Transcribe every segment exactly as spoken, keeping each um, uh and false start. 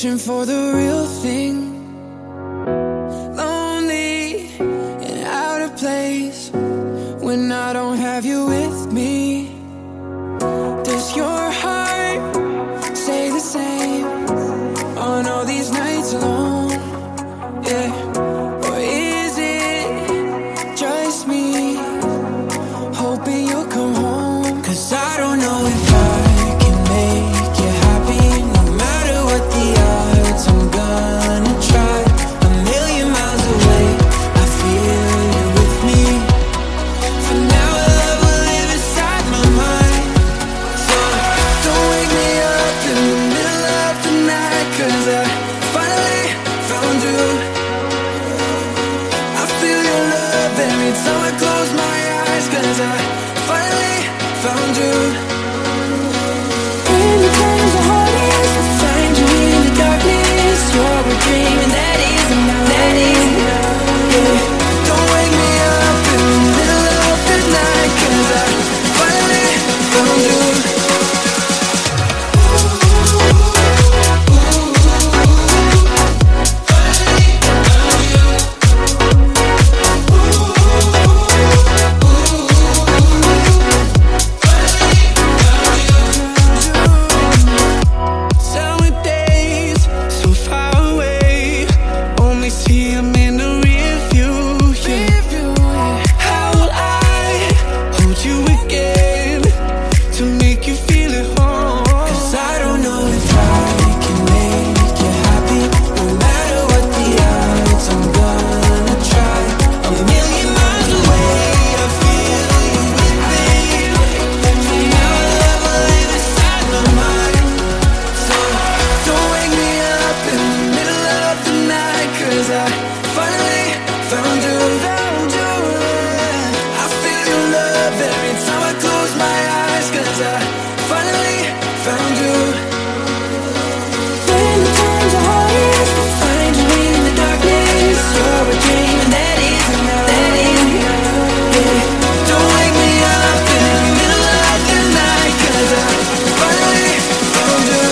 searching for the real thing. Lonely and out of place when I don't have you with me. Does your heart say the same on all these nights alone? Yeah. Or is it just me hoping you'll come home? 'Cause I don't know if I can make you happy. No matter what the odds, I'm gonna try. A million miles away, I feel you with me. For now, love will live inside my mind. So don't wake me up in the middle of the night, 'cause I finally found you. I feel your love every time I close my eyes, 'cause I finally found you. When the times are hardest, I find you in the darkness. You're a dream and that is enough, that is enough. Yeah. Don't wake me up in the middle of the night, 'cause I finally found you. Summer days so far away, only see 'em in the rear view. Yeah. How will I hold you again to make you feel at home? 'Cause I don't know if I can make you happy. No matter what the odds, I'm gonna try. A million miles away, I feel you with me. For now, love will live inside my mind. So don't wake me up in the middle of the night, 'cause I finally found you. I feel your love every time I close my eyes, 'cause I finally found you. When the times are hardest, I find you in the darkness. You're a dream and that is enough, that is enough. Yeah. Don't wake me up in the middle of the night, 'cause I finally found you.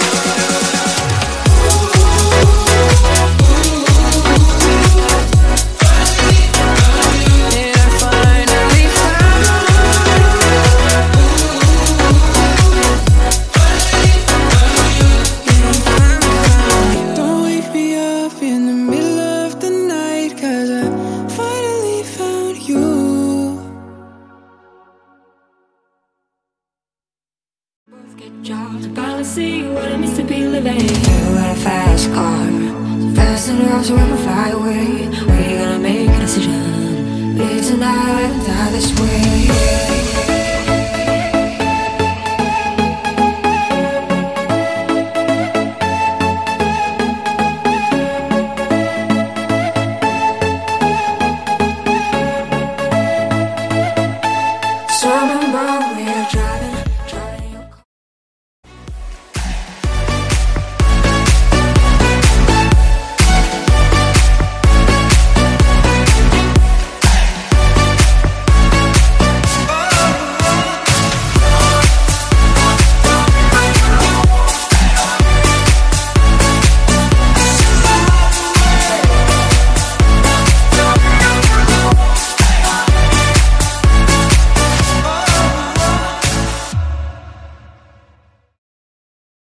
And I finally found you. Don't wake me up in the middle of the night, 'cause I finally found you. Both get jobs, policy, what it means to be living. You got a fast car, fast enough so we can fly away. We're gonna make a decision. Live tonight, die this way.